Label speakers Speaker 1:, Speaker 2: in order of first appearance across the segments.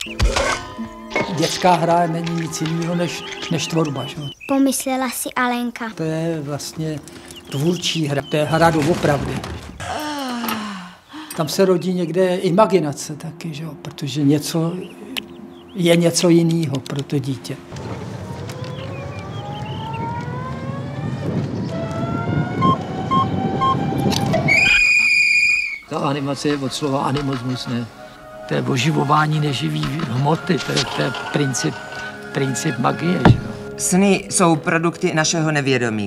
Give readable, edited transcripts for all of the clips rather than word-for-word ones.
Speaker 1: Dětská hra není nic jiného než tvorba. Že?
Speaker 2: Pomyslela si Alenka.
Speaker 1: To je vlastně tvůrčí hra, to je hra doopravdy. Tam se rodí někde imaginace taky, že? Protože je něco jiného pro to dítě. Ta animace je od slova animismus, ne? To je oživování neživý hmoty, to je princip magie. Že?
Speaker 3: Sny jsou produkty našeho nevědomí.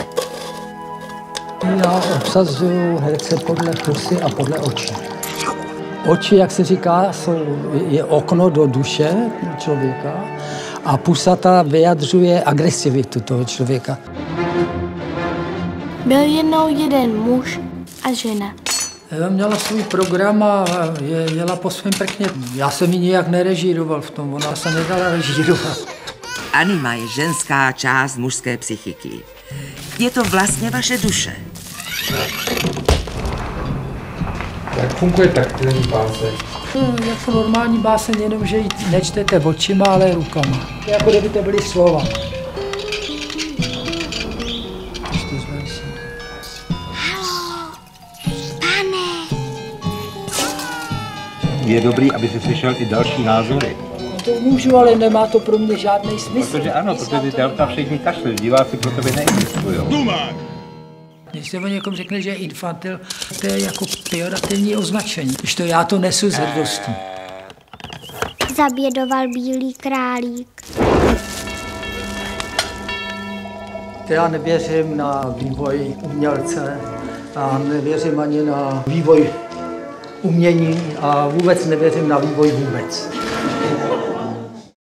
Speaker 1: Já obsazuju herce podle pusy a podle očí. Oči, jak se říká, je okno do duše člověka a pusa ta vyjadřuje agresivitu toho člověka.
Speaker 2: Byl jednou jeden muž a žena.
Speaker 1: Měla svůj program a jela po svém prkně. Já jsem ji nijak nerežíroval v tom, ona se nedala režírovat.
Speaker 3: Anima je ženská část mužské psychiky. Je to vlastně vaše duše.
Speaker 4: Jak funguje taktilní báseň?
Speaker 1: Jako normální báseň, jenom že ji nečtete očima, ale rukama. Jako kdyby to byly slova.
Speaker 4: Je dobrý, aby si slyšel i další názory.
Speaker 1: To můžu, ale nemá to pro mě žádný smysl.
Speaker 4: Protože ano, protože ty delta všichni kašli, diváci pro tebe neexistují.
Speaker 1: Když se o někom řekne, že je infantil, to je jako pejorativní označení. Když to já to nesu s hrdostí.
Speaker 2: Zabědoval bílý králík.
Speaker 1: Já nevěřím na vývoj umělce a nevěřím ani na vývoj umění a vůbec nevěřím na vývoj vůbec.